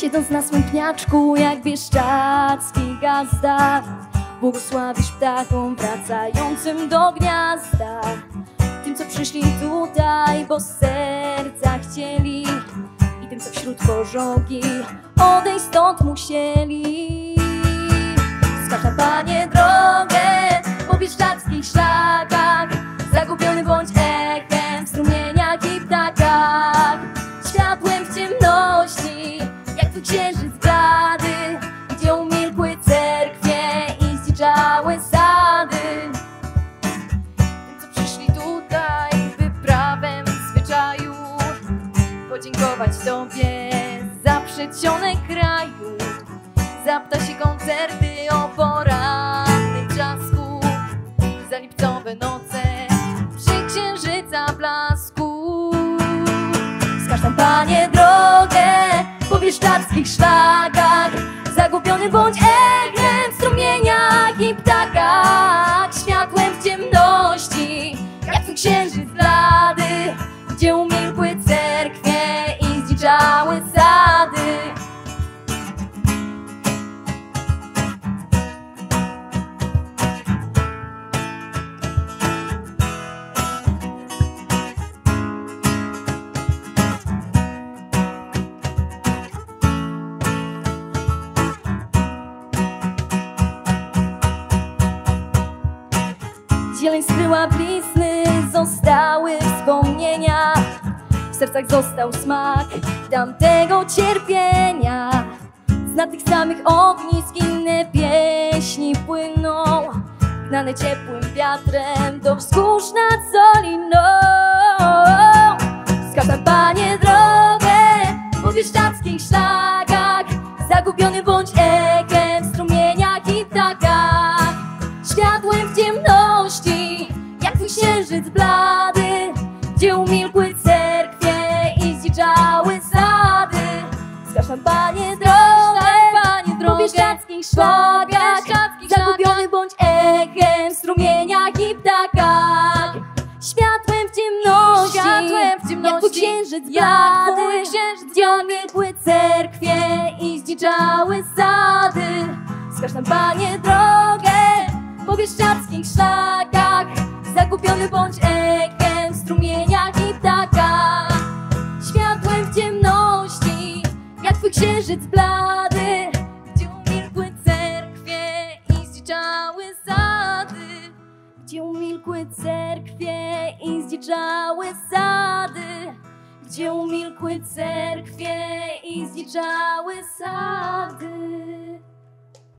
Siedząc na swym pniaczku jak bieszczacki gazda, błogosławisz ptakom wracającym do gniazda, tym co przyszli tutaj, bo z serca chcieli, i tym co wśród pożogi odejść stąd musieli. Wskaż nam, Panie, drogę po bieszczadzkich szlakach, zagubiony bądź echem w strumieniach i ptakach, światłem w ciemności jak tu księżyc blady, gdzie umilkły cerkwie i zdziczałe sady. Tym co przyszli tutaj, by prawem zwyczaju podziękować Tobie za przedsionek kraju, za ptasie koncerty o porannym czasku, za lipcowe noce przy księżyca blasku. Wskaż nam, Panie, drogę po bieszczadzkich szlakach, zagubiony bądź echem w strumieniach i ptakach, światłem w ciemności jak twój księżyc blady, gdzie umilkły cerkwie i zdziczały sady. Zieleń skryła blizny, zostały wspomnienia, w sercach został smak tamtego cierpienia. Z tych samych ognisk inne pieśni płyną, gnane ciepłym wiatrem do wzgórz nad Soliną. Wskaż nam, Panie, drogę po bieszczadzkich szlakach, zagubiony bądź echem w strumieniach i ptakach, światłem w ciemności jak twój księżyc blady, gdzie umilkły cerkwie i zdziczały sady. Wskaż nam, Panie, drogę po bieszczadzkich szlakach, zagubiony bądź echem w strumieniach i ptakach, światłem w ciemności jak twój księżyc blady, gdzie umilkły cerkwie i zdziczały sady. Wskaż nam, Panie, drogę po bieszczadzkich szlakach, zagubiony bądź echem w strumieniach i ptakach, światłem w ciemności jak twój księżyc blady, gdzie umilkły cerkwie i zdziczały sady, gdzie umilkły cerkwie i zdziczały sady, gdzie umilkły cerkwie i zdziczały sady.